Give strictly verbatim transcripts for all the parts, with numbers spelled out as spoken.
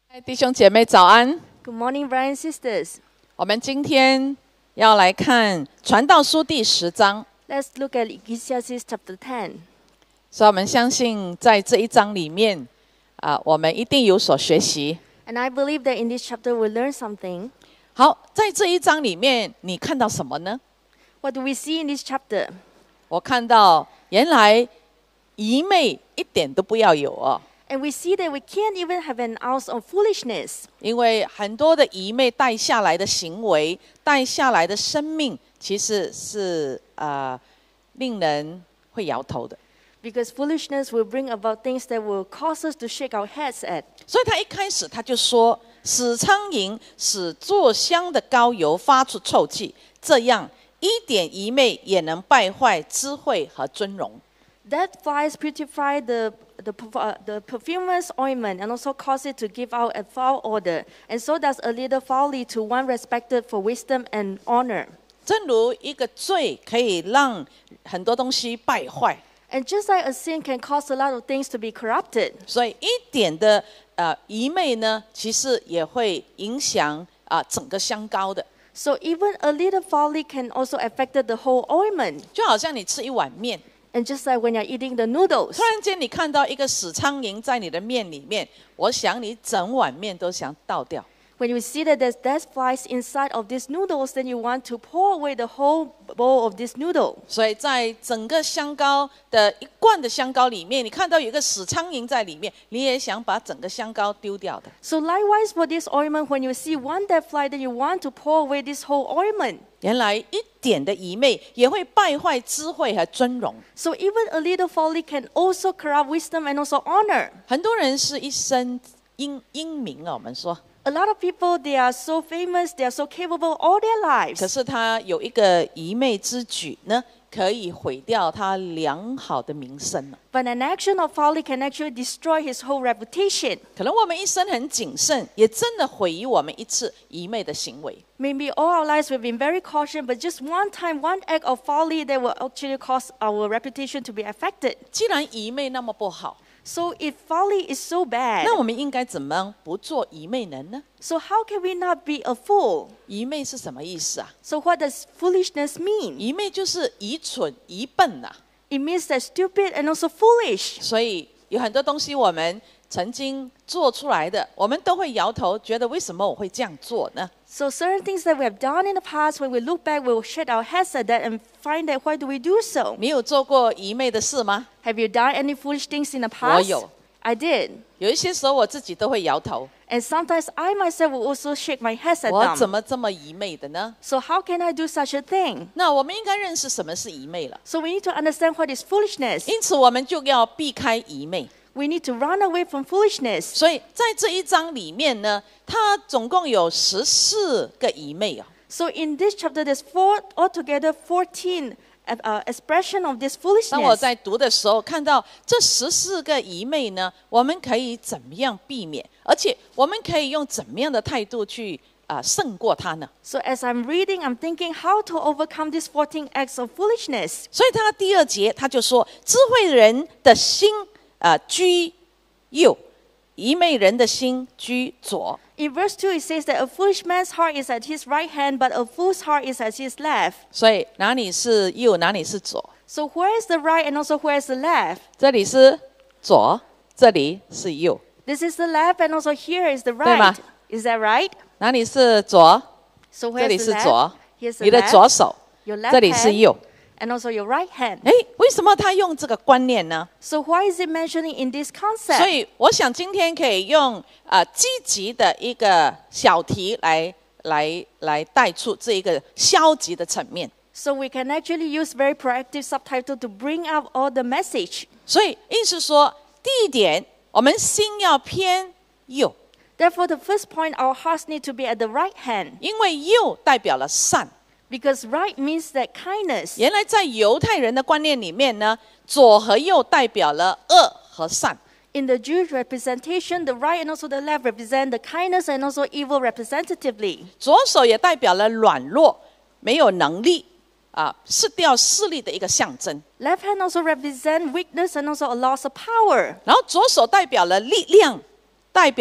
嗨，弟兄姐妹早安。 Good morning, brothers and sisters. 我们今天要来看传道书第十章， Let's look at Ecclesiastes chapter ten. 所以我们相信在这一章里面，啊、我们一定有所学习。 And I believe that in this chapter we'll learn something. 好，在这一章里面，你看到什么呢？ What do we see in this chapter? 我看到原来愚昧一点都不要有哦， And we see that we can't even have an ounce of foolishness. 因为很多的愚昧带下来的行为，带下来的生命，其实是呃令人会摇头的。 Because foolishness will bring about things that will cause us to shake our heads at. 所以他一开始他就说，使苍蝇使做香的膏油发出臭气，这样一点愚昧也能败坏智慧和尊荣。 That flies purify the the, uh, the perfumer's ointment and also cause it to give out a foul odor. And so does a little folly to one respected for wisdom and honor. 正如一个罪可以让很多东西败坏， And just like a sin can cause a lot of things to be corrupted. 所以一点的呃愚昧呢，其实也会影响啊、呃、整个香膏的。 So even a little folly can also affect the whole ointment. 就好像你吃一碗面， And just like when you're eating the noodles, 突然间你看到一个死苍蝇在你的面里面，我想你整碗面都想倒掉。 when you see that there's dead flies inside of these noodles, then you want to pour away the whole bowl of this noodle. 所以在整个香膏的一罐的香膏里面，你看到有一个死苍蝇在里面，你也想把整个香膏丢掉的。 So likewise for this ointment, when you see one dead fly, then you want to pour away this whole ointment. 原来一点的愚昧也会败坏智慧和尊荣。 So even a little folly can also corrupt wisdom and also honor. 很多人是一生英英明啊，我们说， A lot of people, they are so famous, they are so capable all their 可 lives. 是他有一个愚昧之举呢，可以毁掉他良好的名声了。 But an action of folly can actually destroy his whole reputation. 可能我们一生很谨慎，也真的毁于我们一次愚昧的行为。 Maybe all our lives we've been very cautious, but just one time, one act of folly that will actually cause our reputation to be affected. 既然愚昧那么不好， So if folly is so bad, 那我们应该怎么不做愚昧人呢？ so how can we not be a fool? 愚昧是什么意思啊？ So what does foolishness mean? 愚昧就是愚蠢、愚笨呐、啊。 It means that stupid and also foolish. 所以有很多东西我们曾经做出来的，我们都会摇头，觉得为什么我会这样做呢？ So certain things that we have done in the past, when we look back, we will shake our heads at that and find that why do we do so? 你有做过愚昧的事吗？ Have you done any foolish things in the 我 past? 有。 I did. 有一些时候我自己都会摇头， And sometimes I myself will also shake my head at 我 them. 怎么这么愚昧的呢？ So how can I do such a thing? 那我们应该认识什么是愚昧了。 So we need to understand what is foolishness. 因此，我们就要避开愚昧。 We need to run away from foolishness. 所以在这一章里面呢，它总共有十四个愚昧啊。 So in this chapter, there's four altogether fourteen uh, expression of this 当我 foolishness. 在读的时候，看到这十四个愚昧呢，我们可以怎么样避免？而且我们可以用怎么样的态度去啊、呃、胜过它呢？ So as I'm reading, I'm thinking how to overcome these fourteen acts of foolishness. 所以他第二节他就说，智慧人的心啊、呃、居右，愚昧人的心居左。 In verse two, it says that a foolish man's heart is at his right hand, but a fool's heart is at his left. 所以哪里是右，哪里是左？ So where is the right and also where is the left? 这里是左，这里是右。 This is the left and also here is the 对吗？ right. Is that right? 哪里是左？ So 这 where's 里 the 是 left? 左， Here's 你 the 的左 left. 手， Your 这 left 里是 hand 右。 and also your right hand. 哎，为什么他用这个观念呢？ So why is it mentioning in this 所 concept? 以我想今天可以用啊、呃、积极的一个小题来来来带出这一个消极的层面。 So we can actually use very proactive subtitle to bring out all the message. 所以意思说，第一点，我们心要偏右， Therefore, the first point, our hearts need to be at the right hand. 因为右代表了善。 Because right means that kindness. 原来在犹太人的观念里面呢，左和右代表了恶和善。 In the Jewish representation, the right and also the left represent the kindness and also evil representatively. 左手也代表了软弱，没有能力啊，失掉势力的一个象征。 Left hand also represent weakness and also a loss of power. 然后左手代表了力量，代表了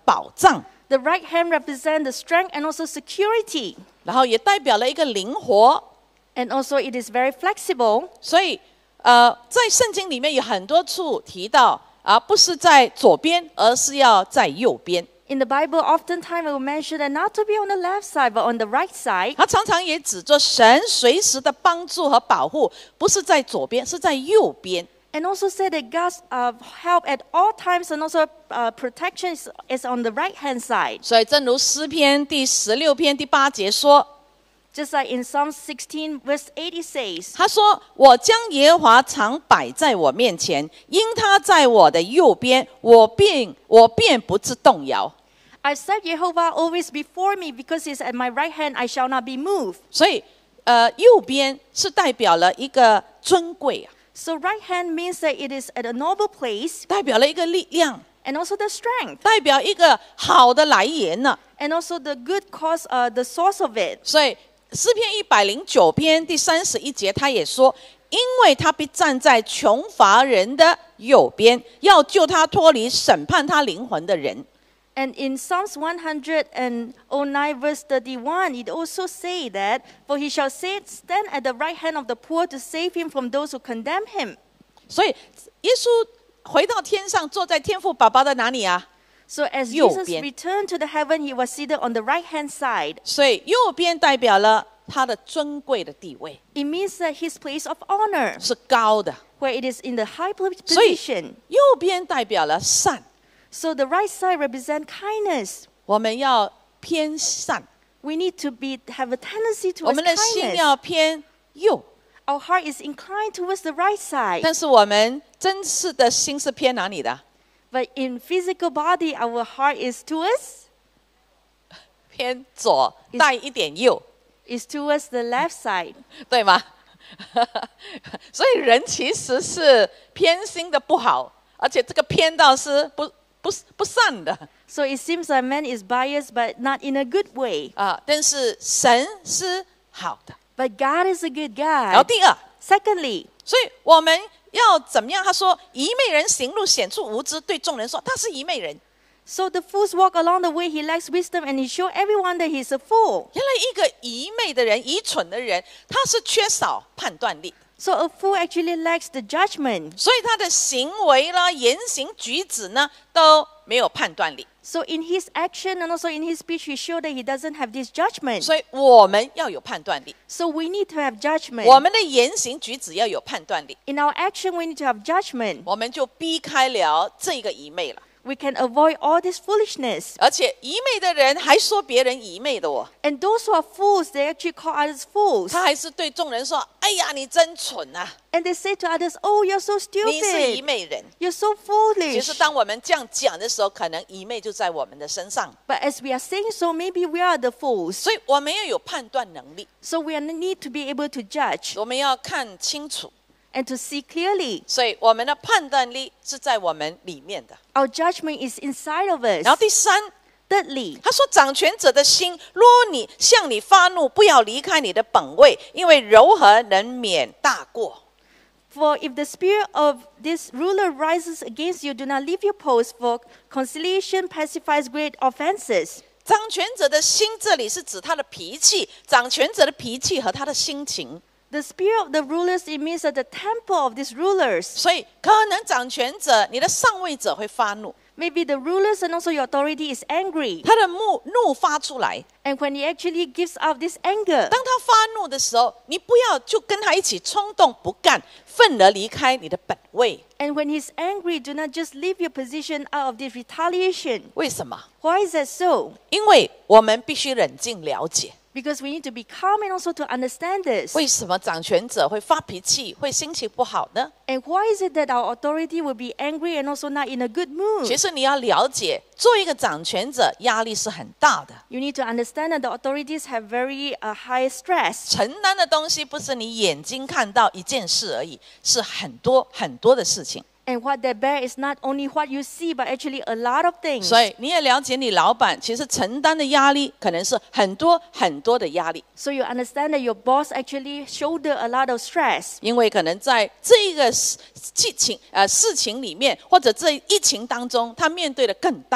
保障， The right hand represents the strength and also security. 然后也代表了一个灵活。 And also it is very flexible. 所以，呃，在圣经里面有很多处提到啊，不是在左边，而是要在右边。 In the Bible, oftentimes it will mention that not to be on the left side, but on the right side. 他常常也指着神随时的帮助和保护，不是在左边，是在右边。 And also say that God's uh, help at all times and also uh, protection is, is on the right hand side. 所以，正如诗篇第十六篇第八节说， Just like in Psalm sixteen, verse eight, it says, 他说：“我将耶和华常摆在我面前，因他在我的右边，我便我便不致动摇。” I set Jehovah always before me, because he's at my right hand, I shall not be moved. 所以，呃，右边是代表了一个尊贵啊， So right hand means that it is at a noble place 代表了一个力量， and also the strength 代表一个好的来源呢、 and also the good cause, uh, the source of it. 所以，诗篇一百零九篇第三十一节，他也说：“因为他必站在穷乏人的右边，要救他脱离审判他灵魂的人。” And in Psalms one hundred nine, verse thirty-one, it also say that, for he shall sit, stand at the right hand of the poor to save him from those who condemn him. 所以，耶稣回到天上，坐在天父宝宝的哪里啊？ So as 右 Jesus 边。 returned to the heaven, he was seated on the right hand side. 所以右边代表了他的尊贵的地位， It means that his place of honor, 是高的。 where it is in the high pl- 所以 position. 右边代表了善， So the right side represents kindness. 我们要偏善， We need to be have a tendency 我 towards 们的心 kindness. 要偏右。 Our heart is inclined towards the right side. 但是我们真实的心是偏哪里的？ But in physical body, our heart is towards 偏左，带一点右， is towards the left side. 对吗？所以人其实是偏心的不好，而且这个偏到是不不不善的 So it seems like man is biased, but not in a good way. 啊。但是神是好的。 But God is a good 然后 God. 第二， Secondly, 所以我们要怎么样？他说：“愚昧人行路显出无知，对众人说他是愚昧人。” so the fools walk along the way, he lacks wisdom, and he show everyone that he's a fool. 原来一个愚昧的人、愚蠢的人，他是缺少判断力， So a fool actually lacks the judgment. 所以他的行为啦、言行举止呢都没有判断力。 So in his action and also in his speech, he showed that he doesn't have this judgment. 所以我们要有判断力， So we need to have 我 judgment. 们的言行举止要有判断力， In our action, we need to have judgment. 我们就避开了这个愚昧了。 We can avoid all this foolishness. 而且愚昧的人还说别人愚昧的哦， And those who are fools, they actually call others fools. 他还是对众人说：“哎呀，你真蠢啊， And they say to others, oh, you're so 你是愚 stupid. 昧人。” You're so 其实， foolish. 当我们这样讲的时候，可能愚昧就在我们的身上， But as we are saying so, maybe we are the fools. 所以我们要有判断能力， So we are- need to be able to judge 我们要看清楚， and to see clearly. 所以我们的判断力是在我们里面的。 Our judgment is inside of us. 然后第三， Thirdly, 他说：“掌权者的心，若你向你发怒，不要离开你的本位，因为柔和能免大过。” for if the spirit of this ruler rises against you, do not leave your post, for conciliation pacifies great offenses. 掌权者的心，这里是指他的脾气，掌权者的脾气和他的心情。 The spirit of the rulers, it means that the temper of these rulers. 所以，可能掌权者，你的上位者会发怒， Maybe the rulers and also your authority is angry. 他的怒怒发出来。 And when he actually gives out this anger, 当他发怒的时候，你不要就跟他一起冲动不干，愤而离开你的本位。 and when he's angry, do not just leave your position out of this retaliation. 为什么？ Why is that so? 因为我们必须冷静了解， Because we need to be calm and also to understand this. 为什么掌权者会发脾气，会心情不好呢？ And why is it that our authority will be angry and also not in a good 其 mood? 实你要了解，做一个掌权者压力是很大的， You need to understand that the authorities have very uh, high stress. 承担的东西不是你眼睛看到一件事而已，是很多很多的事情。 And what they bear is not only what you see, but actually a lot of things. 所以你也了解，你老板其实承担的压力可能是很多很多的压力， So you understand that your boss actually shoulder a lot of stress. 因为可能在这个事情呃事情里面，或者这疫情当中，他面对的更大。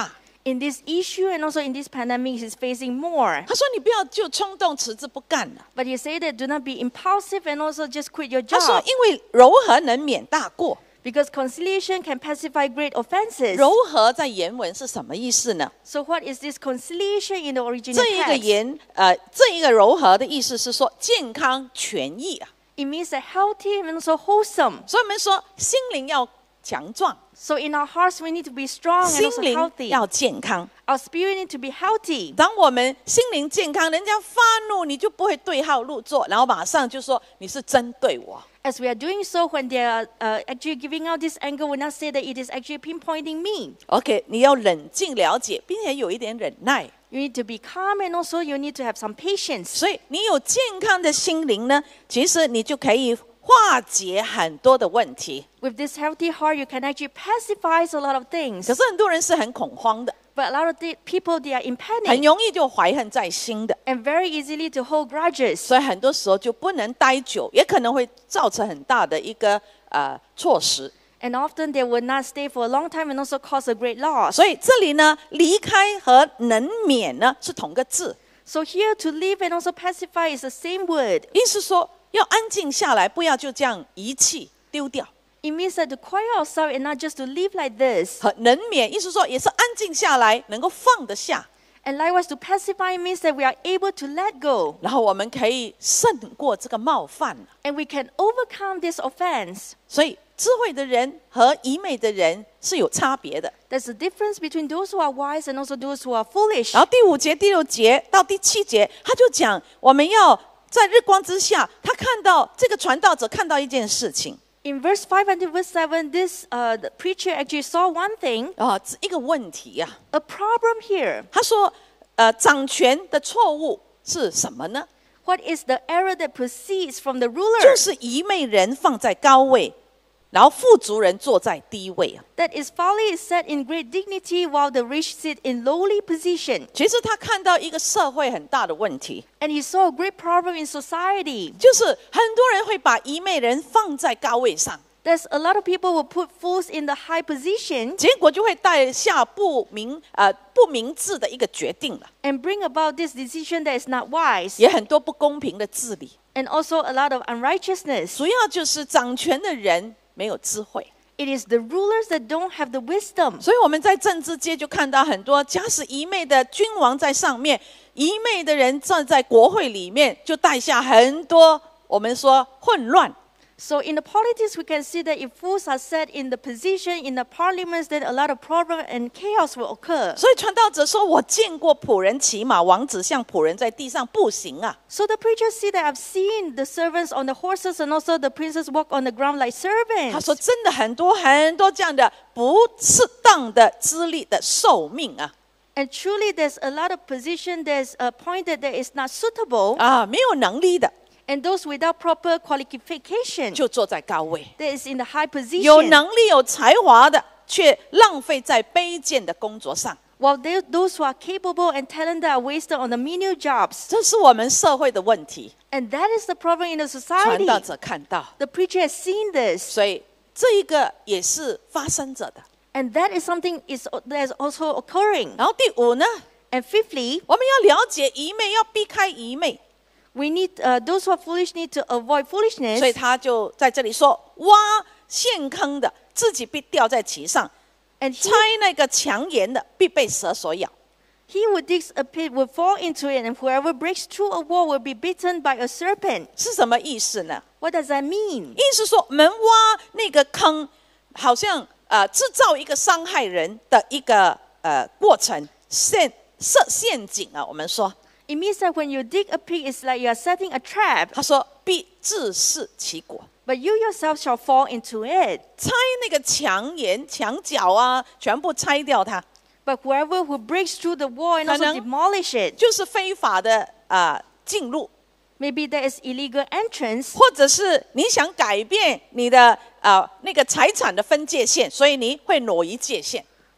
In this issue and also in this pandemic, he's facing more. 他说：“你不要就冲动辞职不干了。 But he said that do not be impulsive and also just quit your ” 他说 job.：“ 因为柔和能免大过。 Because conciliation can pacify great offenses. 柔和在原文是什么意思呢？ So what is this conciliation in the original 这一个 text? 言，呃，这一个柔和的意思是说健康全益啊。 It means that healthy and also wholesome. 所以我们说心灵要强壮， So in our hearts, we need to be strong and 心 also 灵 healthy. 要健康。 Our spirit need to be healthy. 当我们心灵健康，人家发怒，你就不会对号入座，然后马上就说你是针对我。 As we are doing so, when they are uh, actually giving out this anger, we not say that it is actually pinpointing me. OK， 你要冷静了解，并且有一点忍耐。 You need to be calm and also you need to have some patience. 所以你有健康的心灵呢，其实你就可以化解很多的问题。 With this healthy heart, you can actually pacify a lot of things. 可是很多人是很恐慌的， But a lot of the people, they are in 很 panic 容易就怀恨在心的， and very easily to hold grudges. 所以很多时候就不能待久，也可能会造成很大的一个呃措施。 And often they will not stay for a long time and also cause a great loss. 所以这里呢，离开和能免呢是同个字， So here to live and also pacify is the same word. 意思说要安静下来，不要就这样遗弃丢掉。 It means that to quiet ourselves and not just to live like this. 和能免，意思说也是安静下来，能够放得下， And likewise, to pacify means that we are able to let go. 然后我们可以胜过这个冒犯。 And we can overcome this offense. 所以智慧的人和愚昧的人是有差别的。 There's a difference between those who are wise and also those who are foolish. 然后第五节、第六节到第七节，他就讲我们要在日光之下，他看到这个传道者看到一件事情 In verse five until verse seven, this uh, the preacher actually saw one thing, 啊，一个问题呀、 a problem here. 他说，呃，掌权的错误是什么呢？ What is the error that proceeds from the ruler? 就是愚昧人放在高位，然后富足人坐在低位啊。 That is folly is set in great dignity while the rich sit in lowly position. 其实他看到一个社会很大的问题， And he saw a great problem in society. 就是很多人会把愚昧人放在高位上， There's a lot of people who put fools in the high position 结果就会带下不明呃不明智的一个决定了， and bring about this decision that is not wise. 也很多不公平的治理， And also a lot of unrighteousness. 主要就是掌权的人没有智慧。 It is the rulers that don't have the wisdom. 所以我们在政治界就看到很多假使愚昧的君王在上面，愚昧的人站在国会里面，就带下很多我们说混乱。 So in the politics, we can see that if fools are set in the position in the parliaments, then a lot of problem and chaos will occur. 所以传道者说：“我见过仆人骑马，王子像仆人在地上步行啊。 So the preachers see that I've seen the servants on the horses and also the princes walk on the ground like ” 他说：“ servants. 真的很多很多这样的不适当的资历的寿命啊 And truly, there's a lot of position that's appointed that is not suitable. 啊，没有能力的 And those without proper qualification 就坐在高位， that is in the high 有 position. 能力有才华的却浪费在卑贱的工作上。 While they, those who are capable and talented are wasted on the menial jobs. 这是我们社会的问题。 And that is the problem in the 传 society. 道者看到， The preacher has seen this. 所以这一个也是发生着的。 And that is something is, that is also occurring. 然后第五呢， And fifthly, 我们要了解愚昧，要避开愚昧。 we need uh, those who are foolish need to avoid 所以 foolishness. 他就在这里说：挖陷坑的，自己必掉在其上； And 拆 he, 那个墙沿的，必被蛇所咬。 he who digs a pit will fall into it, and whoever breaks through a wall will be bitten by a serpent. 是什么意思呢？ What does that mean? 意思说，我们挖那个坑，好像呃制造一个伤害人的一个呃过程，陷设陷阱啊。我们说， It means that when you dig a pit, it's like you are setting a trap, 他说必自食其果。 but you yourself shall fall into it. 拆那个墙沿、墙角啊，全部拆掉它， But whoever who breaks through the wall and 可 also 能 demolish it, 就是非法的啊、呃进入。 maybe there is illegal entrance, 或者是你想改变你的呃那个财产的分界线，所以你会挪移界限。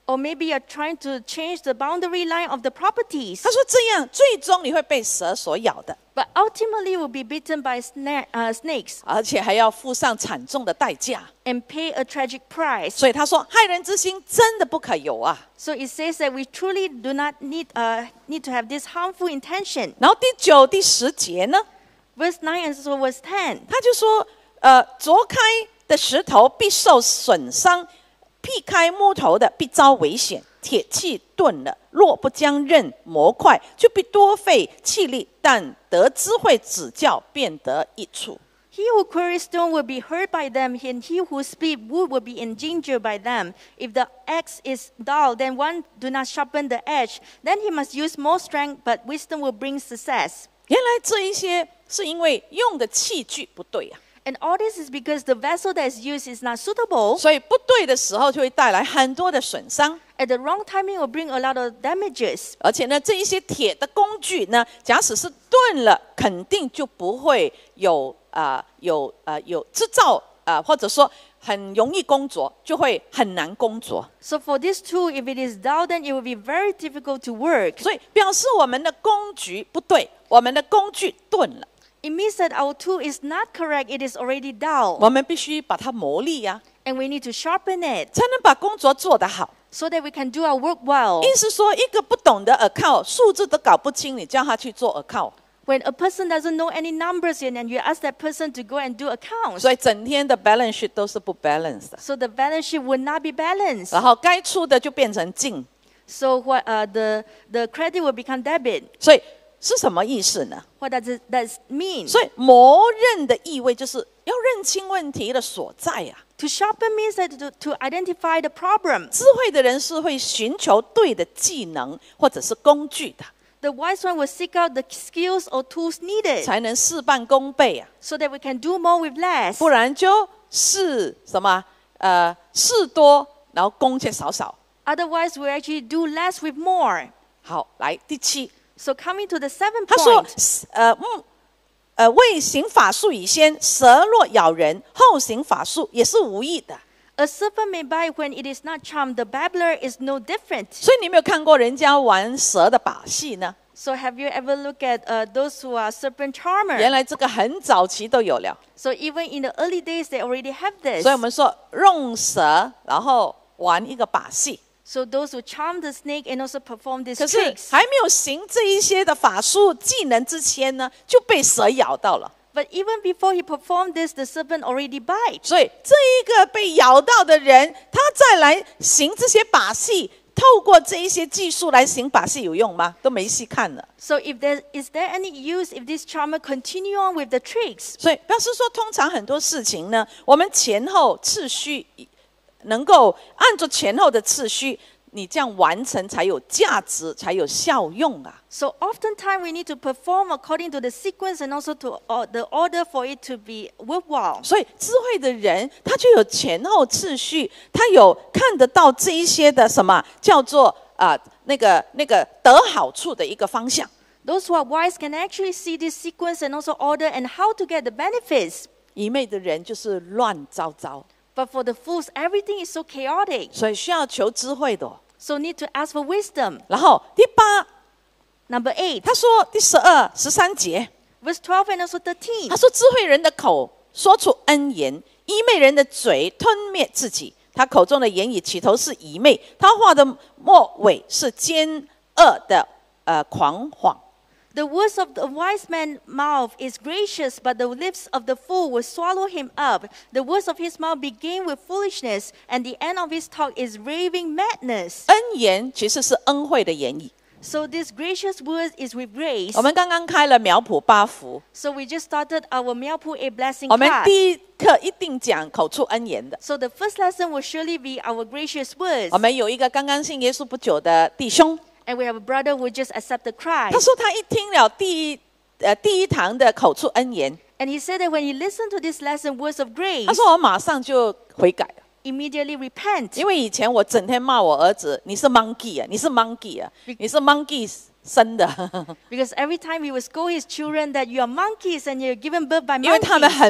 Or maybe you're trying to change the boundary line of the properties. 他说这样最终你会被蛇所咬的， But ultimately you will be bitten by sna- uh, snakes 而且还要付上惨重的代价。 and pay a tragic price. 所以他说害人之心真的不可有啊。 So it says that we truly do not need, uh, need to have this harmful intention. 然后第九、第十节呢， Verse nine and so verse ten. 他就说，呃，凿开的石头必受损伤，劈开木头的必遭危险。铁器钝了，若不将刃磨快，就必多费气力；但得智慧指教，便得益处。 He who quarries stone will be hurt by them, and he who split wood will be endangered by them. If the axe is dull, then one do not sharpen the edge. Then he must use more strength, but wisdom will bring success. 原来这一些是因为用的器具不对啊， And all this is because the vessel that is used is not suitable. 所以不对的时候就会带来很多的损伤。 At the wrong timing, it will bring a lot of damages. 而且呢，这一些铁的工具呢，假使是钝了，肯定就不会有啊、呃、有呃有制造啊、呃，或者说很容易工作，就会很难工作。 So for this tool, if it is dull, then it will be very difficult to work. 所以表示我们的工具不对，我们的工具钝了， It means that our tool is not correct, it is already dull. 我们必须把它磨砺呀、 And we need to sharpen it 才能把工作做得好。 so that we can do our work well. 意思说，一个不懂得 account 数字都搞不清，你叫他去做 account， When a person doesn't know any numbers yet, and you ask that person to go and do accounts, 所以整天的 balance sheet 都是不 balance 的， so the balance sheet would not be balanced. 然后该出的就变成进， So what, uh, the, the credit will become debit. 所以是什么意思呢？ What does it does it mean? 所以磨刃的意味就是要认清问题的所在呀、啊。 To sharpen means that to, to identify the problem. 智慧的人是会寻求对的技能或者是工具的， The wise one will seek out the skills or tools needed 才能事半功倍啊， so that we can do more with less. 不然就是什么呃事多，然后工却少少。 Otherwise, we actually do less with more. 好，来第七， So coming to the seventh 他说 point, 呃嗯呃未行法术以先，蛇若咬人，后行法术也是无益的。 a serpent may bite when it is not charmed. The babbler is no different. 所以你有没有看过人家玩蛇的把戏呢？ So have you ever looked at uh, those who are serpent 原 charmer? 来这个很早期都有了。 So even in the early days, they already have this. 所以我们说用蛇，然后玩一个把戏。 So those who charm the snake and also perform these 可是 tricks. 还没有行这一些的法术技能之前呢，就被蛇咬到了。 But even before he performed this, the serpent already bite. 所以这一个被咬到的人，他再来行这些把戏，透过这一些技术来行把戏有用吗？都没戏看了。 So if there is there any use if this charmer continue on with the tricks? 所以表示说，通常很多事情呢，我们前后次序能够按照前后的次序，你这样完成才有价值，才有效用啊。 So oftentimes we need to perform according to the sequence and also to uh, the order for it to be worthwhile. 所以智慧的人，他就有前后次序，他有看得到这一些的什么叫做啊、呃、那个那个得好处的一个方向。 Those who are wise can actually see this sequence and also order and how to get the benefits. 愚昧的人就是乱糟糟， But for the fools, everything is so chaotic. 所以需要求智慧的哦。 So need to ask for wisdom. 然后第八， Number eight, 他说第十二、十三节， verse twelve and also thirteen. 他说智慧人的口说出恩言，愚昧人的嘴吞灭自己。他口中的言语起头是愚昧，他话的末尾是奸恶的呃狂谎。 The words of the wise man's mouth is gracious, but the lips of the fool will swallow him up. The words of his mouth begin with foolishness, and the end of his talk is raving madness. 恩言其实是恩惠的言语。 So this gracious word is with grace. 我们刚刚开了苗圃八福， So we just started our Miapu A blessing 我们 class. 第一课一定讲口出恩言的。 So the first lesson will surely be our gracious words. 我们有一个刚刚信耶稣不久的弟兄， And we have a brother who just accepted 他 Christ. 说他一听了第一呃第一堂的口出恩言， And he said that when he listened to this lesson, words of grace, 他说我马上就悔改了， immediately repent. 因为以前我整天骂我儿子，你是 monkey 啊，你是 monkey 啊，你是 monkey 生的， Because every time he would scold his children that you are monkeys and you're given birth by 因为他们 monkeys. 很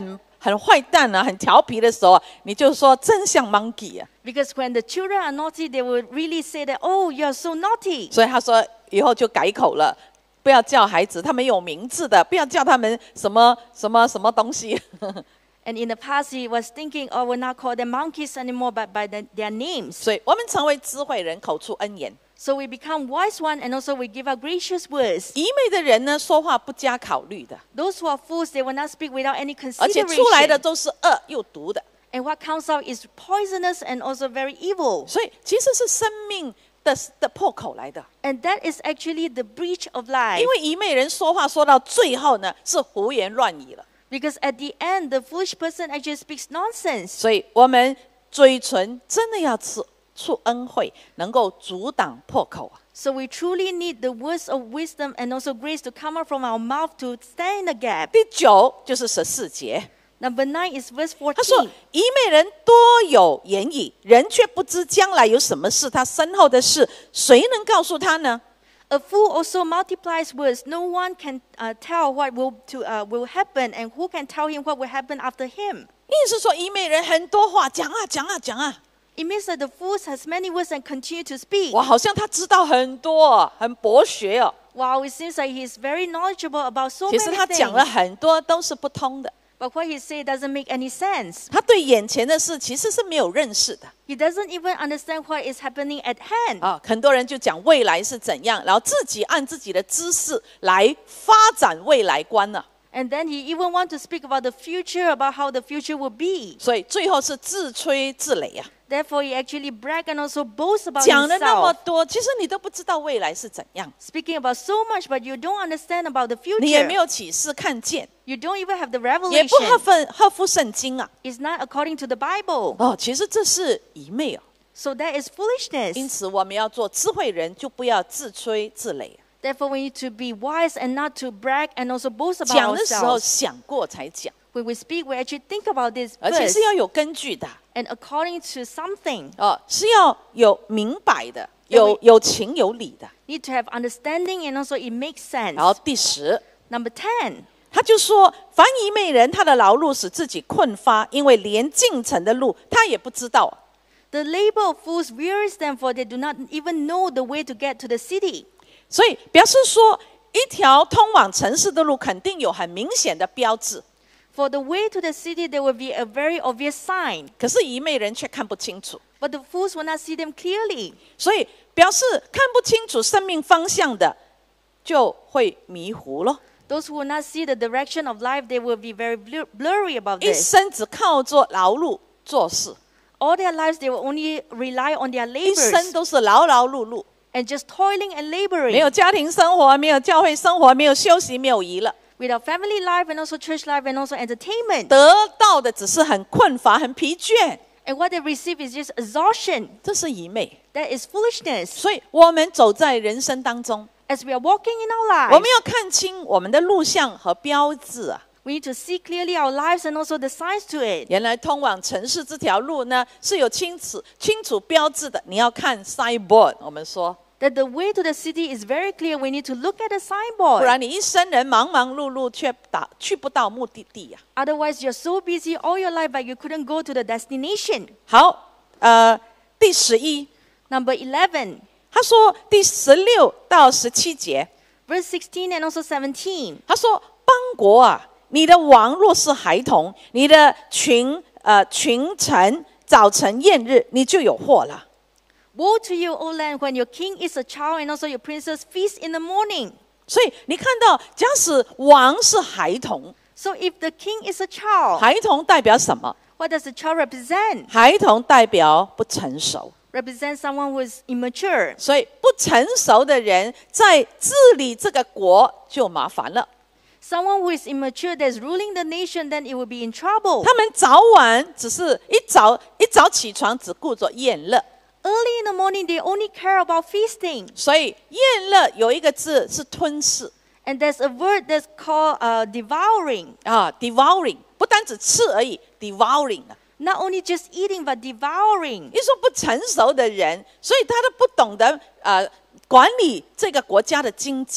很坏蛋啊、很调皮的时候，你就说真像 monkey 啊。 Because when the children are naughty, they will really say that, oh, you're so naughty. 所以他说以后就改口了，不要叫孩子他们有名字的，不要叫他们什么什么什么东西。 And in the past, he was thinking, oh, we'll not call them monkeys anymore, but by the, their names. 所以我们成为智慧人，口出恩言。 So we become wise one, and also we give out gracious words. 愚昧的人呢，说话不加考虑的， Those who are fools, they will not speak without any 而且出来的 consideration. 都是恶又毒的。 And what comes out is poisonous and also very evil. 所以其实是生命的的破口来的。 And that is actually the breach of life. 因为愚昧人说话说到最后呢，是胡言乱语了。 Because at the end, the foolish person actually speaks nonsense. 所以我们嘴唇真的要出出恩惠，能够阻挡破口啊。 So we truly need the words of wisdom and also grace to come out from our mouth to stand in the gap. 第九就是十四节， Number nine is verse 他说 fourteen. 愚昧人多有言语，人却不知将来有什么事，他身后的事，谁能告诉他呢？ A fool also multiplies words. No one can uh, tell what will, to, uh, will happen, and who can tell him what will happen after him. 意思说愚昧人很多话讲啊讲啊讲啊， It means that the fool has many words and continue to speak. 哇，好像他知道很多，很博学哦。 Wow, it seems like he's very knowledgeable about so 其实 many 他讲了 things. 很多都是不通的， But what he says doesn't make any sense. 他对眼前的事其实是没有认识的 He doesn't even understand what is happening at hand. 啊。很多人就讲未来是怎样，然后自己按自己的知识来发展未来观了、 And then he even wants to speak about the future, about how the future will be. 所以最后是自吹自擂啊。 Therefore, he actually brag and also boasts about 讲了那么 himself. 多，其实你都不知道未来是怎样， Speaking about so much, but you don't understand about the 你也没 future. 有启示看见， You don't even have the 也不合 revelation. 份合乎圣经啊。 It's not according to the Bible. 哦，其实这是愚昧哦。 So that is 因 foolishness. 此，我们要做智慧人，就不要自吹自擂。 Therefore, we need to be wise and not to brag and also boast about 讲的时候 ourselves. 想过才讲， When we speak, we actually think about this 而且 verse 是要有根据的 and according to something. 哦，是要有明白的，有有情有理的。 Need to have understanding and also it makes sense. 然后第十， Number ten. 他就说：凡愚昧人，他的劳碌使自己困乏，因为连进城的路他也不知道。 The labor of fools wearies them, for they do not even know the way to get to the city. 所以表示说，一条通往城市的路肯定有很明显的标志， For the way to the city, there will be a very obvious sign. 可是愚昧人却看不清楚， But the fools will not see them clearly. 所以表示看不清楚生命方向的，就会迷糊了。 Those who will not see the direction of life, they will be very blur- blurry about 一 this. 生只靠做劳碌做事， All their lives, they will only rely on their 一生 labors 都是劳劳碌碌， and just toiling and 没 laboring 有家庭生活，没有教会生活，没有休息，没有娱乐， without family life and also church life and also entertainment. 得到的只是很困乏、很疲倦， And what they receive is just exhaustion. 这是愚昧。 That is foolishness. 所以，我们走在人生当中， As we are walking in our 我 lives, 们要看清我们的路向和标志啊。 we need to see clearly our lives and also the signs to it. 原来通往城市这条路呢，是有清楚清楚标志的。你要看 signboard， 我们说， That the way to the city is very clear. We need to look at the 不 signboard. 然你一生人忙忙碌碌，却打去不到目的地呀、 Otherwise, you're so busy all your life, but you couldn't go to the destination. 好，呃，第十一， Number eleven, 他说第十六到十七节， verse sixteen and also seventeen. 他说邦国啊，你的王若是孩童，你的群呃群臣早晨宴日，你就有祸了。 Woe to you, O land, when your king is a child and also your princes feast in the morning. 所以你看到，假使王是孩童， So if the king is a child, 孩童代表什么？ what does the child represent? 孩童代表不成熟。 Represents someone who is immature. 所以不成熟的人在治理这个国就麻烦了。 Someone who is immature that's ruling the nation, then it will be in trouble. 他们早晚只是一早一早起床，只顾着宴乐。 Early in the morning, they only care about feasting. 所以宴乐有一个字是吞噬 And there's a word that's called uh, devouring. 啊 ，devouring， 不单只吃而已 ，devouring 啊。 Not only just eating, but devouring. 一说不成熟的人，所以他都不懂得呃管理这个国家的经济的。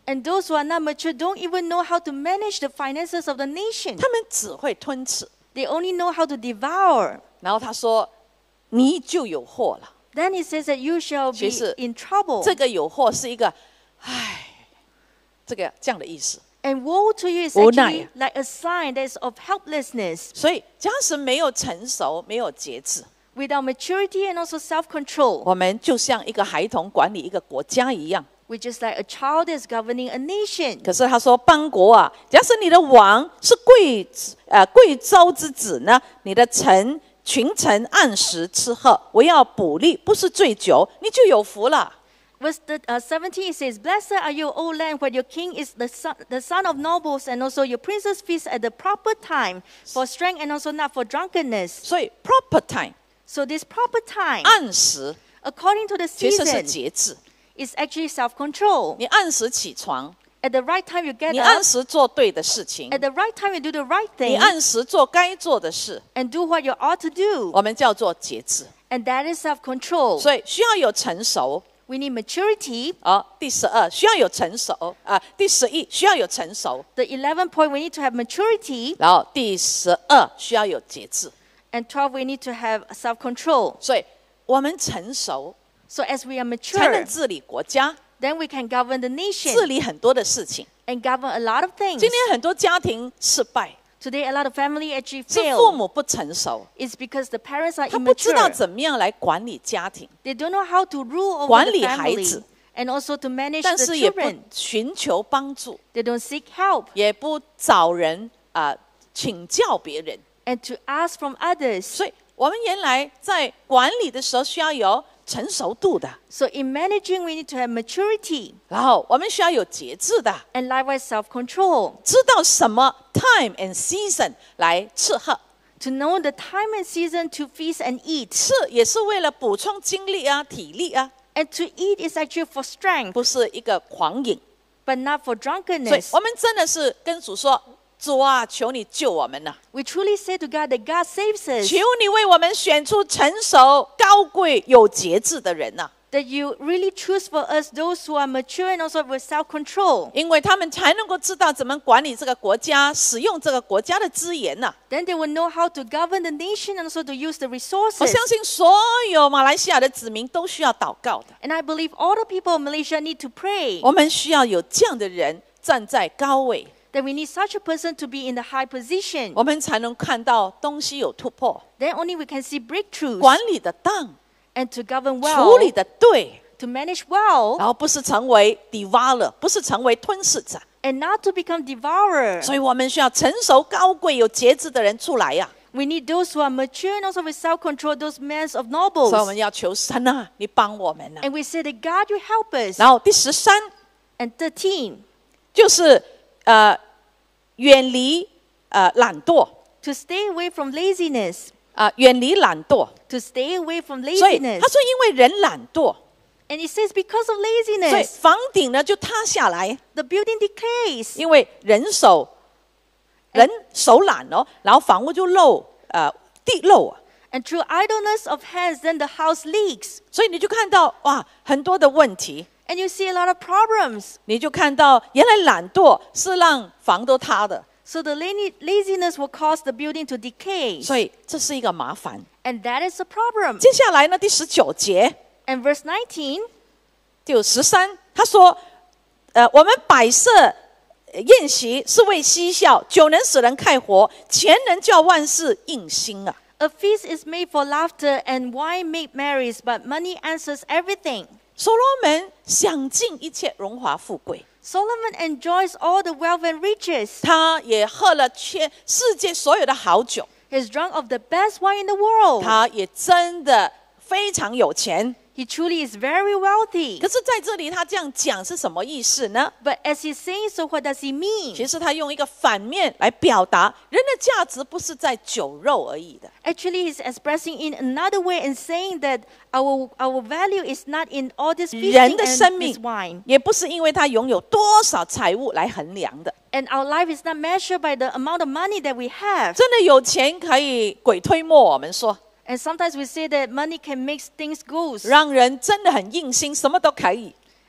And those who are not mature don't even know how to manage the finances of the nation. 他们只会吞吃。 They only know how to devour. 然后他说：“你就有祸了。 Then he says that you shall 其 be 实 in trouble. 这个有祸是一个，唉，这个这样的意思。 And woe to you is 无奈。 actually like a sign that is of helplessness. 所以，假使没有成熟，没有节制， Without maturity and also self-control, 我们就像一个孩童管理一个国家一样。 which is like a child is governing a nation. 可是他说，邦国啊，假使你的王是贵呃贵州之子呢，你的臣群臣按时吃喝，我要补力，不是醉酒，你就有福了。 Verse the, uh, seventeen it says, Blessed are you, O land, where your king is the son, the son of nobles, and also your princes feast at the proper time, for strength and also not for drunkenness. 所以 proper time So this proper time, 按时 according to the 其实是 season, 节制。 is actually self-control. 你按时起床， At the right time you get 你 up, 按时做对的事情， at the right time you do the right 你 thing, 按时做该做的事， and do what you ought to do. 我们叫做节制。 And that is self-control. 所以需要有成熟。 We need maturity. 哦，第十二需要有成熟啊、第十一需要有成熟， The eleventh point, we need to have maturity. 然后第十二需要有节制。 And twelve, we need to have self-control. 所以我们成熟 So as we are 才能 mature, 治理国家， then we can govern the 治 nation 理很多的事情。 and govern a lot of things. 今天很多家庭失败， Today, a lot of family actually 是父 fail. 母不成熟， It's because the parents are 他不知道 immature. 怎么样来管理家庭， They don't know how to rule over 管 the 理孩 family 子， and also to manage 但 the 是也不 children. 寻求帮助， They don't seek help 也不找人啊、请教别人。 and to ask from others. 所以，我们原来在管理的时候需要有成熟度的， So in managing, we need to have maturity 然后我们需要有节制的， and likewise self-control. 知道什么 time and season 来吃喝。 To know the time and season to feast and eat. 吃也是为了补充精力啊、体力啊， And to eat is actually for strength, 不是一个狂饮。 but not for 所以 drunkenness. 我们真的是跟主说：“主啊，求你救我们呐、 We truly say to God that God saves us, 求你为我们选出成熟、高贵、有节制的人呐、 that you really choose for us those who are mature and also with self-control. 因为他们才能够知道怎么管理这个国家，使用这个国家的资源呐、 Then they will know how to govern the nation and also to use the 我 resources. 相信所有马来西亚的子民都需要祷告的， And I believe all the people of Malaysia need to pray 我们需要有这样的人站在高位， that we need such a person to be in the high position. 我们才能看到东西有突破， Then only we can see breakthroughs 管理的当， and to govern 处 well, 理的对， to manage well, 然后不是成为 devourer，不是成为吞噬者。 and not to become devourer. 所以我们需要成熟、高贵、有节制的人出来呀、 We need those who are mature and also with self-control, those men of 所以我 nobles. 们要求神啊，你帮我们呐、 And we say that God, you help us. 然后第十三 And thirteen, 就是呃，远离呃懒惰 to stay away from laziness. 啊、远离懒惰。 To stay away from 所以 laziness. 他说，因为人懒惰， And it says because of 所以 laziness, 房顶呢就塌下来， the building decays. 因为人手人手懒哦，然后房屋就漏呃地漏啊。 And through idleness of hands, then the house leaks. 所以你就看到哇，很多的问题， And you see a lot of problems. 你就看到原来懒惰是让房都塌的， So the la- laziness will cause the building to decay. 所以这是一个麻烦。 And that is a problem. 接下来呢，第十九节 And verse nineteen, 就十三，他说，呃，我们摆设宴席是为嬉笑，酒能使人快活，钱能叫万事应心啊。 a feast is made for laughter and wine make merry, but money answers everything. 所罗门享尽一切荣华富贵， Solomon enjoys all the wealth and riches. 他也喝了全世界所有的好酒， He's drunk of the best wine in the world. 他也真的非常有钱。 He truly is very wealthy. 可是在这里他这样讲是什么意思呢？ But as he's saying so, what does he mean? 其实他用一个反面来表达，人的价值不是在酒肉而已的。 Actually, he's expressing in another way and saying that our, our value is not in all this 人 feasting 的生 and 命 this wine. 也不是因为他拥有多少财物来衡量的。 And our life is not measured by the amount of money that we have. 真的有钱可以鬼推磨，我们说 And sometimes we say that money can make things go. 让人真的很硬心，什么都可以。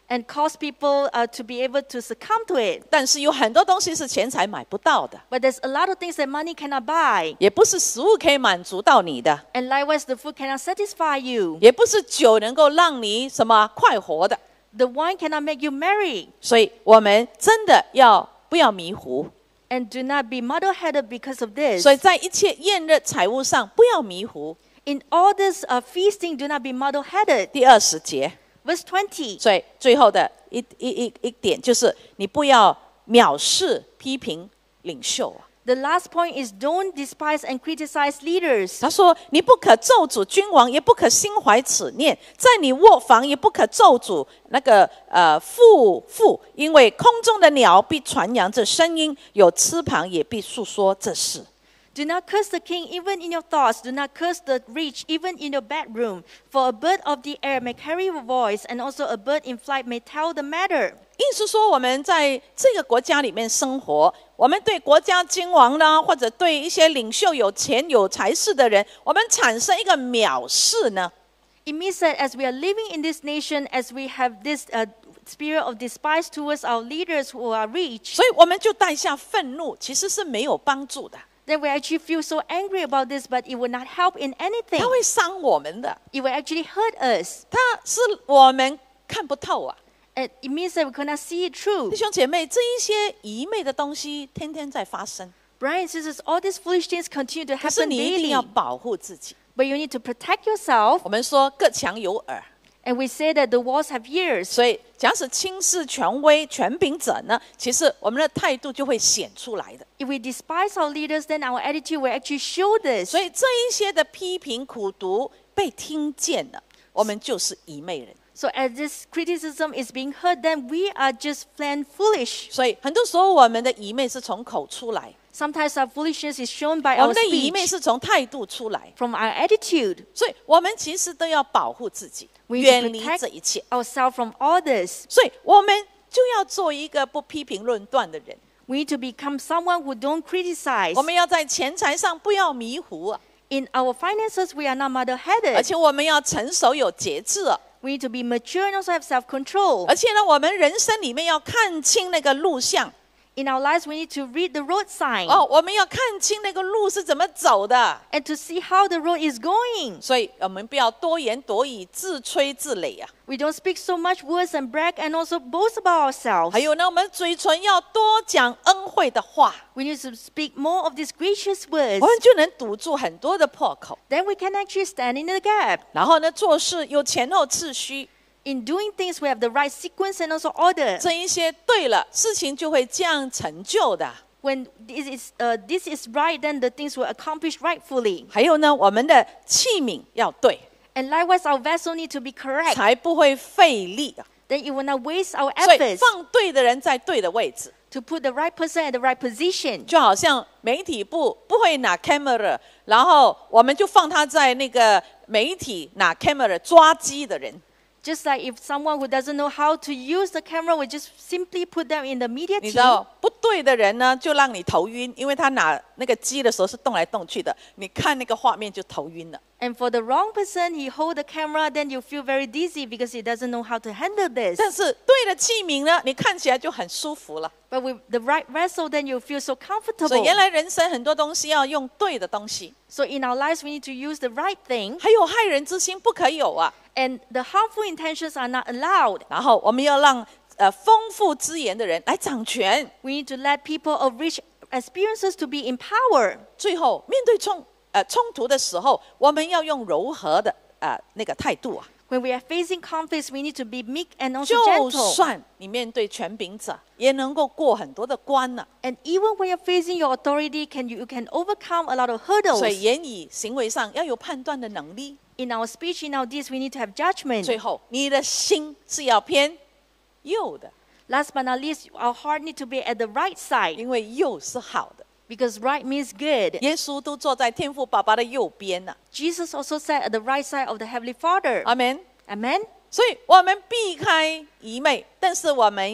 and cause people uh, to be able to succumb to it. 但是有很多东西是钱财买不到的， But there's a lot of things that money cannot buy. 也不是食物可以满足到你的， And likewise, the food cannot satisfy you. 也不是酒能够让你什么快活的。 The wine cannot make you merry. 所以我们真的要不要迷糊？ And do not be muddle-headed because of this. 所以在一切宴乐财物上不要迷糊。 In all this uh, feasting, do not be muddle-headed. 第二十节， Verse twenty. 所以最后的一一一一点就是你不要藐视批评领袖啊。 The last point is don't despise and criticize leaders. 他说：“你不可咒诅君王，也不可心怀此念，在你卧房也不可咒诅那个呃父父，因为空中的鸟必传扬这声音，有翅膀也必述说这事。” Do not curse the king even in your thoughts. Do not curse the rich even in your bedroom. For a bird of the air may carry a voice, and also a bird in flight may tell the matter. 意思说，我们在这个国家里面生活，我们对国家君王啦，或者对一些领袖有钱有才势的人，我们产生一个藐视呢？ It means that as we are living in this nation, as we have this uh, spirit of despise towards our leaders who are rich, 所以我们就带下愤怒，其实是没有帮助的， then we actually feel so angry about this, but it will not help in anything. 它会伤我们的， It will actually hurt us. 它是我们看不透啊。 And it means that we cannot see it through. 弟兄姐妹，这一些愚昧的东西天天在发生， Brothers and sisters, all these foolish things continue to 可是 happen 你一定 daily. 要保护自己。 But you need to protect yourself. 我们说各强有耳， And we say that the walls have ears. 所以假使轻视权威权柄者呢，其实我们的态度就会显出来的。 If we despise our leaders, then our attitude will actually show this. 所以这一些的批评苦毒被听见了，我们就是愚昧人。 So as this criticism is being heard, then we are just plain foolish. 所以很多时候我们的愚昧是从口出来， Sometimes our foolishness is shown by 我 our 们的愚昧 speech, 是从态度出来。 from our attitude. 所以我们其实都要保护自己， We need 远 to 离 protect 这一切。 ourselves from all this. 所以我们就要做一个不批评论断的人。 We need to become someone who don't criticize. 我们要在钱财上不要迷糊啊， In our finances, we are not 而 muddle-headed. 且我们要成熟有节制啊， We need to be mature and also have self-control. 而且呢，我们人生里面要看清那个路向 In our lives, we need to read the road sign 哦，我们要看清那个路是怎么走的。 and to see how the road is going. 所以我们不要多言多语、自吹自擂啊。 We don't speak so much words and brag and also boast about ourselves. 还有呢，我们嘴唇要多讲恩惠的话， We need to speak more of these gracious words. 我们就能堵住很多的破口。 Then we can actually stand in the gap. 然后呢，做事有前后次序， In doing things, we have the right sequence and also order. 这一些对了，事情就会这样成就的。 When this is, uh, this is right, then the things will accomplish rightfully. 还有呢，我们的器皿要对， And likewise, our vessel need to be correct. 才不会费力啊。 Then it will not waste our 所以 efforts 放对的人在对的位置， to put the right person at the right position. 就好像媒体部不会拿 camera， 然后我们就放他在那个媒体拿 camera 抓机的人。 Just like if someone who doesn't know how to use the camera, we just simply put them in the media 你知 team. 道不对的人呢，就让你头晕，因为他拿那个机的时候是动来动去的，你看那个画面就头晕了。 And for the wrong person, he hold the camera, then you feel very dizzy because he doesn't know how to handle this. 但是对的器皿呢，你看起来就很舒服了。 But with the right vessel, then you feel so 所以 comfortable. 原来人生很多东西要用对的东西， So in our lives, we need to use the right thing, 还有害人之心不可有啊。 and the harmful intentions are not allowed. 然后我们要让呃丰富资源的人来掌权。 We need to let people of rich experiences to be in power. 最后面对冲呃冲突的时候，我们要用柔和的呃那个态度啊。 When we are facing conflicts, we need to be meek and also 就 gentle. 算你面对权柄者，也能够过很多的关呢、 And even when you're facing your authority, can you, you can overcome a lot of 所以 hurdles. 言语行为上要有判断的能力。 In our speech, in our deeds, we need to have judgment. 最后，你的心是要偏右的， Last but not least, our heart need to be at the right side 因为右是好的。 because right means good. 耶稣都坐在天父爸爸的右边呢、 Jesus also sat at the right side of the Heavenly Father. 阿门。 Amen. 所以我们避开愚昧，但是我们要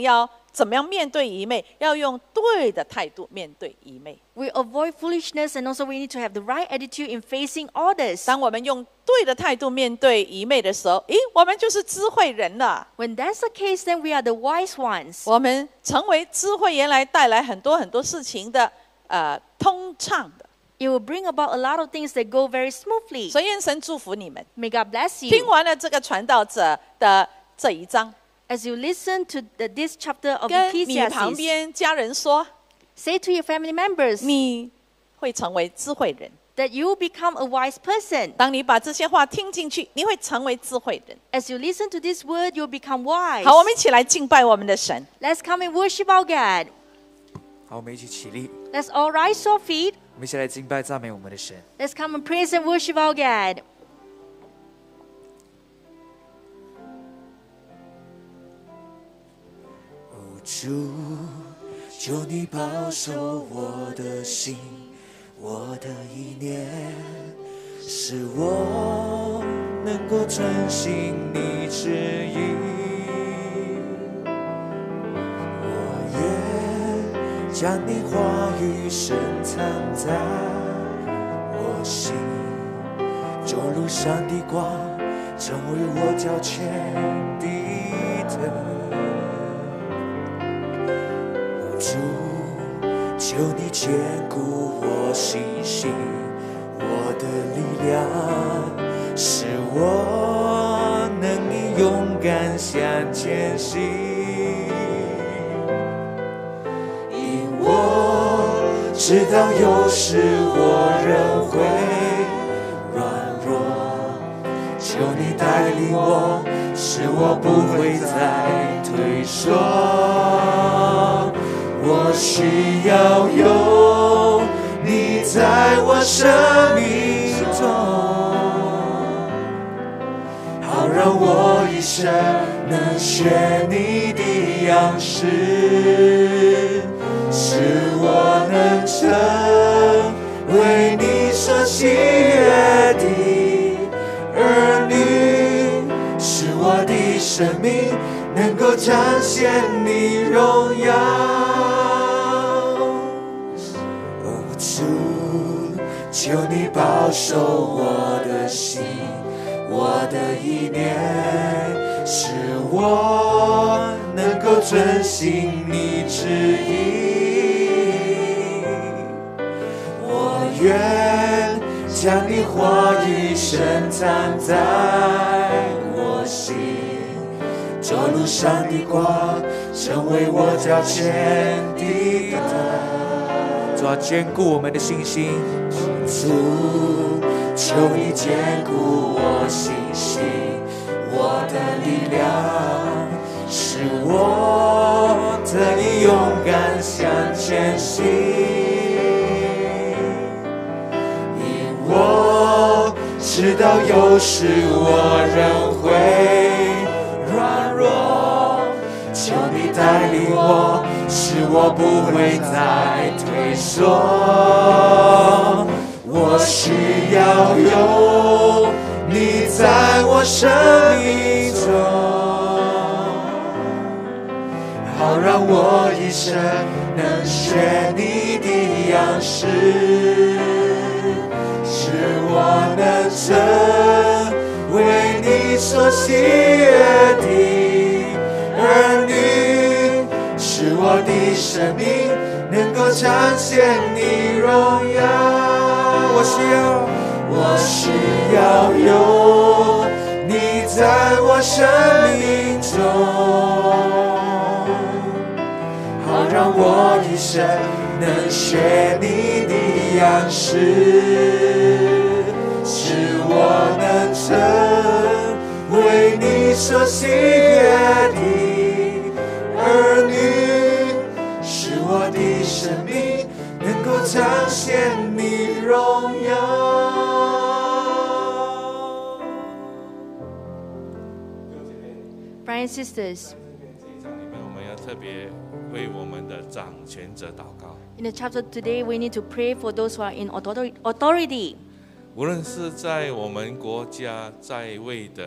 怎么样面对愚昧？要用对的态度面对愚昧。 We avoid foolishness, and also we need to have the right attitude in facing others. 当我们用对的态度面对愚昧的时候，咦，我们就是智慧人了。 When that's the case, then we are the wise ones. 我们成为智慧，原来带来很多很多事情的呃通畅的。 It will bring about a lot of things that go very smoothly. 所以愿神祝福你们。 May God bless 听 you. 完了这个传道者的这一章， As you listen to the, this chapter of 跟你旁 Ecclesiastes, 边家人说， say to your family members 你会成为智慧人。 that you will become a wise person. 当你把这些话听进去，你会成为智慧人。 As you listen to this word, you'll become wise. 好，我们一起来敬拜我们的神。 Let's come and worship our God. 好，我们一起起立， Let's all rise our feet. 我们一起来敬拜赞美我们的神。 Let's come and praise and worship our God. 哦，主，求你保守我的心，我的意念，使我能够遵行你旨意。我愿将你话语深藏在我心，就如上帝光，成为我脚前的灯。主，求你坚固我信心，我的力量，使我能以勇敢向前行。因我知道有时我仍会软弱，求你带领我，使我不会再退缩。我需要有你在我生命中，好让我一生能学你的样式，使我能成为你所喜悦的儿女，使我的生命能够彰显你荣耀。主，求你保守我的心，我的意念，使我能够遵行你旨意。我愿将你话语深藏在我心，就如上帝光，成为我脚前的灯。主要坚固我们的信心，主，求你坚固我信心，我的力量，使我得以勇敢向前行。因我知道有时我仍会软弱，求你带领我，使我不会再退缩。我需要有你在我生命中，好让我一生能学你的样式，使我能成为你所喜悦的儿女，使我的生命能够彰显你荣耀。我需要，我需要有你在我生命中，好让我一生能学你的样式，使我能成为你所喜悦的儿女，使我的生命能够彰显你荣耀。 Brothers and sisters, 这一章里面，我们要特别为我们的掌权者祷告。 in the chapter today, we need to pray for those who are in authority. 无论是在我们国家在位的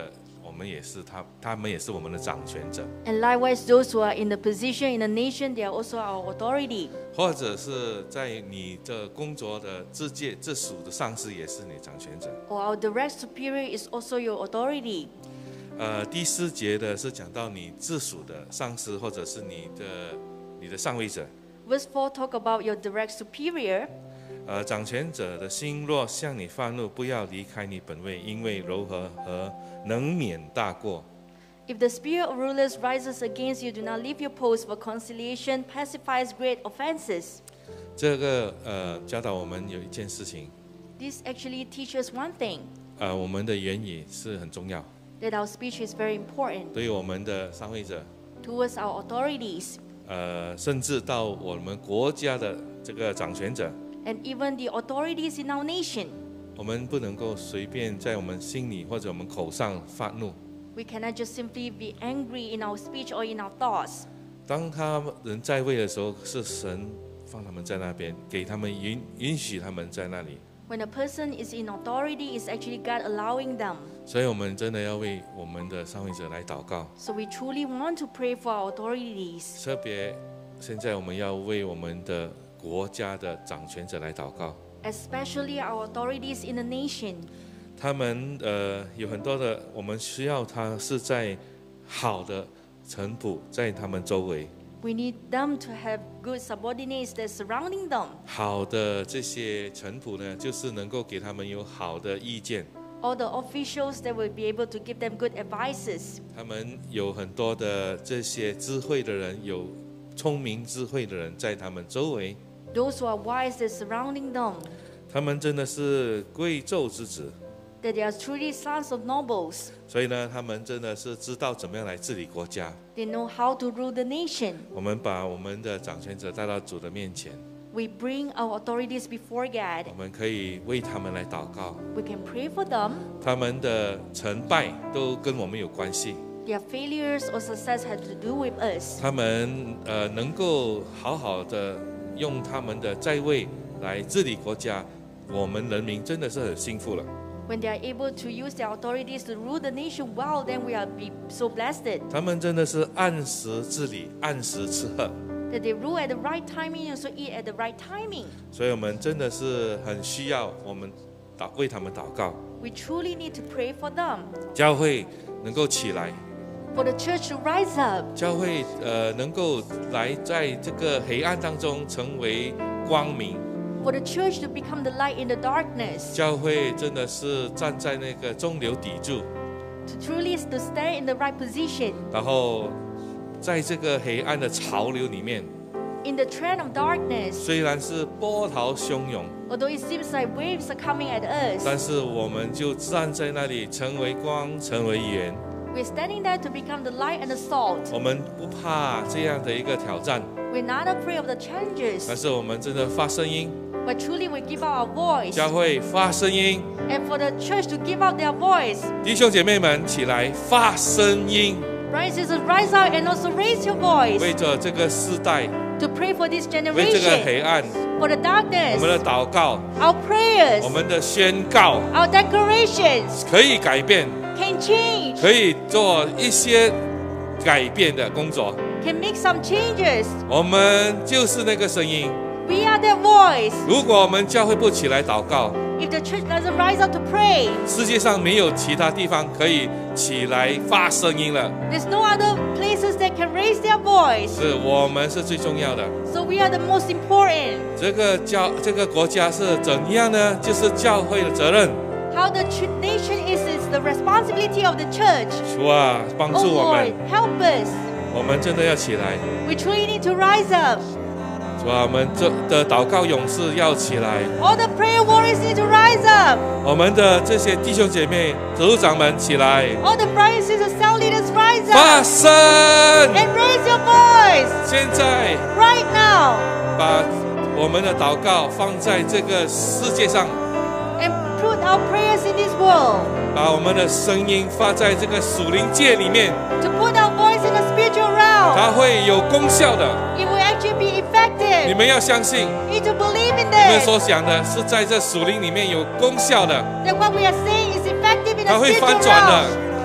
我们也是他，他们也是我们的掌权者。 And likewise, those who are in the position in the nation, they are also our authority. 或者是在你的工作的直接直属的上司也是你掌权者。 Or our direct superior is also your authority. 呃，第四节的是讲到你直属的上司或者是你的你的上位者。 Verse four talk about your direct superior. 呃，掌权者的心若向你发怒，不要离开你本位，因为柔和和能免大过。 If the spirit of rulers rises against you, do not leave your post, for conciliation pacifies great offenses. 这个呃教导我们有一件事情， This actually teaches one thing, 呃，我们的言语是很重要， that our speech is very important 对于我们的上位者， towards our authorities 呃，甚至到我们国家的这个掌权者， and even the authorities in our nation. 我们不能够随便在我们心里或者我们口上发怒。 We cannot just simply be angry in our speech or in our thoughts. 当他们在位的时候，是神放他们在那边，给他们允允许他们在那里。 When a person is in authority, it's actually God allowing them. 所以我们真的要为我们的上位者来祷告， So we truly want to pray for our authorities. 特别现在我们要为我们的国家的掌权者来祷告。 Especially our authorities in the nation. 他们呃有很多的，我们需要他是在好的臣仆在他们周围， We need them to have good subordinates that surrounding them. 好的这些臣仆呢，就是能够给他们有好的意见。 All the officials that will be able to give them good advices. 他们有很多的这些智慧的人，有聪明智慧的人在他们周围， Those who are wise that surrounding them. 他们真的是贵胄之子， That they are truly sons of nobles. 所以呢，他们真的是知道怎么样来治理国家。 They know how to rule the nation. 我们把我们的掌权者带到主的面前， We bring our authorities before God. 我们可以为他们来祷告。 We can pray for them. 他们的成败都跟我们有关系， Their failures or success have to do with us. 他们呃能够好好的用他们的在位来治理国家，我们人民真的是很幸福了。 When they are able to use their authorities to rule the nation well, then we are be so blessed. 他们真的是按时治理，按时吃喝， That they rule at the right timing and also eat at the right timing. 所以我们真的是很需要我们祷为他们祷告， We truly need to pray for them. 教会能够起来， For the church to rise up. 教会呃能够来在这个黑暗当中成为光明。 For the church to become the light in the darkness. 教会真的是站在那个中流砥柱， To truly to stand in the right position. 然后在这个黑暗的潮流里面， In the trend of darkness. 虽然是波涛汹涌， Although it seems like waves are coming at us. 但是我们就站在那里，成为光，成为盐。 We're standing there to become the light and the salt. 我们不怕这样的一个挑战， We're not afraid of the 但 challenges. 是我们真的发声音， But truly we give out our voice. 教会发声音， And for the church to give out their voice. 弟兄姐妹们起来发声音， Brothers and sisters, rise up and also raise your voice. 为着这个世代， To pray for this 为这个 generation. 黑暗， For the 我 darkness. 们的祷告， Our prayers. 我们的宣告 Our declarations. 可以改变。 Can change. 可以做一些改变的工作。 Can make some changes. 我们就是那个声音。 We are that voice. 如果我们教会不起来祷告， If the church doesn't rise up to pray. 世界上没有其他地方可以起来发声音了。 There's no other places that can raise their voice. 是我们是最重要的。 So we are the most important. 这个教这个国家是怎样呢？就是教会的责任。 How the ch- nation is is the responsibility of the church. 主啊，帮 Oh 助我 Lord, 们， help us. 我们真的要起来。 We truly need to rise up. 主啊，我们这的祷告勇士要起来。 All the prayer warriors need to rise up. 我们的这些弟兄姐妹、组长们起来， All the brothers and sisters, cell leaders, rise 发 up 声！ and raise your voice 现在 right now 把我们的祷告放在这个世界上， and put our prayers in this world. 把我们的声音发在这个属灵界里面， To put our voice in the spiritual realm. 它会有功效的。 It will actually be 你 effective. 们要相信， You need to believe in 你们 this. 所讲的是在这属灵里面有功效的。 That what we are saying is effective in 它 the 会 spiritual 翻转的。 realm. It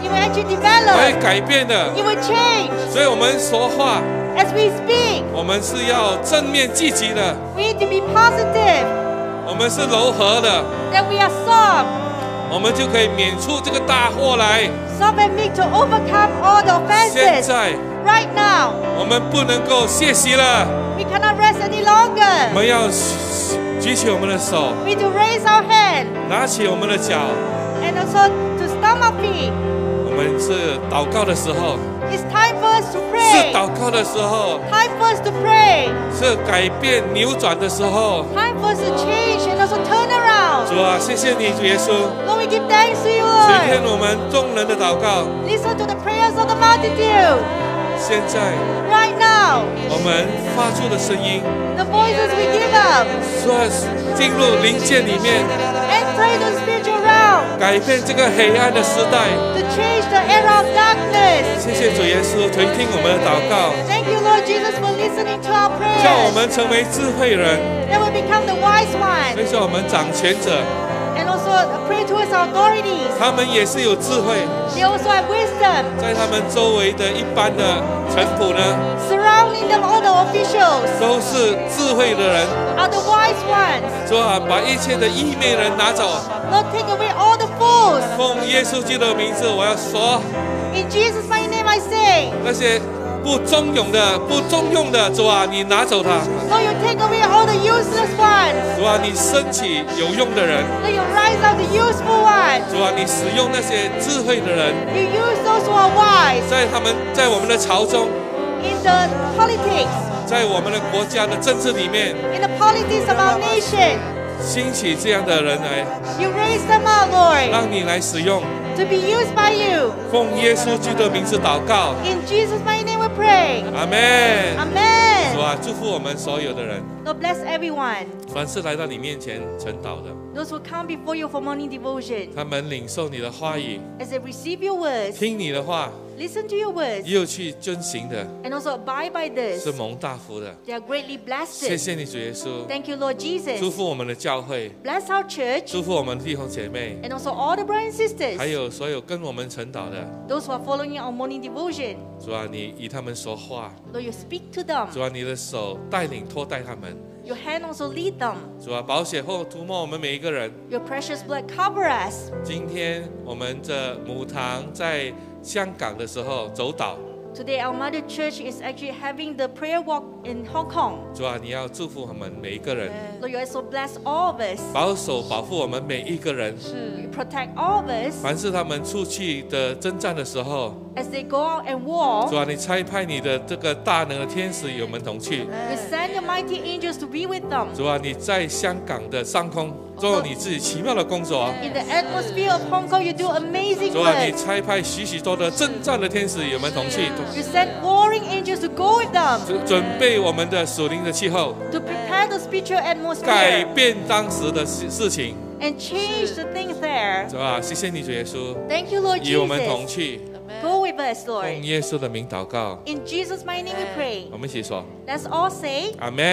will actually 会 develop. 改变的。 It will change 所以我们说话， as we speak. 我们是要正面积极的， We need to be positive. 我们是柔和的， That we are soft. 我们就可以免出这个大祸来。 Soft and meek to overcome all the 现 offenses. 在 Right now, 我们不能够歇息了， we cannot rest any 我 longer. 们要举起我们的手， We need to raise our hand 拿起我们的脚。 and also to stomp our feet. 我们是祷告的时候， It's time for us to 是 pray. 祷告的时候， Time for us to pray. 是改变扭转的时候。 Time for us to change and also turn around. 主啊，谢谢你，主耶稣。 Lord, we give thanks to you, 垂听 Lord. 我们众人的祷告。 Listen to the prayers of the multitude. 现在 Right now, 我们发出的声音， the voices we give up, 说进入灵界里面， enter into the spiritual realm 改变这个黑暗的时代。 to change the era of darkness. 谢谢主耶稣垂听我们的祷告， Thank you, Lord Jesus, for listening to our 叫我 prayers. 们成为智慧人， That we become the wise 所 one. 以说我们掌权者， And also pray towards our authorities. 他们也是有智慧， They also have wisdom. 在他们周围的一般的臣仆呢， Surrounding them, all the officials 都是智慧的人。 are the wise ones. 说啊，把一切的异昧人拿走， Lord, take away all the fools. 奉耶稣基督的名字，我要说 In Jesus' mighty name I say, 那些不忠勇的、不中用的，主啊，你拿走他。 Lord, you take away all the useless ones. 主啊，你升起有用的人。 Lord, you rise up the useful ones. 主啊，你使用那些智慧的人， You use those who are wise 在他们在我们的朝中， in the politics, 在我们的国家的政治里面， in the politics of our nation. 兴起这样的人来， You raise them up, Lord, 让你来使用。 to be used by you. 奉耶稣基督的名字祷告， In Jesus' mighty name we pray. 阿门。主 Amen. 啊，祝福我们所有的人， Lord, bless everyone. 凡是来到你面前晨祷的， Those who come before you for morning devotion, 他们领受你的话语， as they receive your words, 听你的话， listen to your words, 又去遵行的， and also abide by 是 this, 蒙大福的。 they are greatly 谢 blessed. 谢你，主耶稣， Thank you, Lord 祝 Jesus. 福我们的教会， Bless our church, 祝福我们的弟兄姐妹， and also all the brothers and 还 sisters, 有所有跟我们晨祷的。 those who are following our morning devotion. 主啊，你与他们说话， Lord, you speak to them. 主啊，你的手带领托带他们。 Your hand also lead them. 主啊，宝血后涂抹我们每一个人。 Your precious blood cover us. 今天我们的母堂在香港的时候走岛， Today, our mother church is actually having the prayer walk in Hong Kong. 主啊，你要祝福我们每一个人， Lord, you also bless all of us. 保守保护我们每一个人。 You protect all of us 凡是他们出去的征战的时候， as they go out and war. 主啊，你差派你的这个大能的天使与我们同去。 You send your mighty angels to be with them. 主啊，你在香港的上空做你自己奇妙的工作。 In the atmosphere of Hong Kong, you do amazing 主啊，你 work. 差派许许多的征战的天使与我们同去， You send warring angels to go with them 准准备我们的属灵的气候， to prepare the spiritual 改 atmosphere 变当时的事事情。 and change the things there. 主啊，谢谢你，主耶稣， Thank you, Lord 与我们同 Jesus. 去。 Go with us, 奉 Lord. 耶稣的名祷告， In Jesus' mighty name we pray. 我们一起说 Let's all say, 阿门。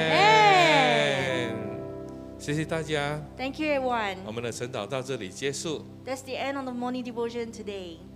Amen 谢谢大家， Thank you, everyone. 我们的晨祷到这里结束。 That's the end of the morning devotion today.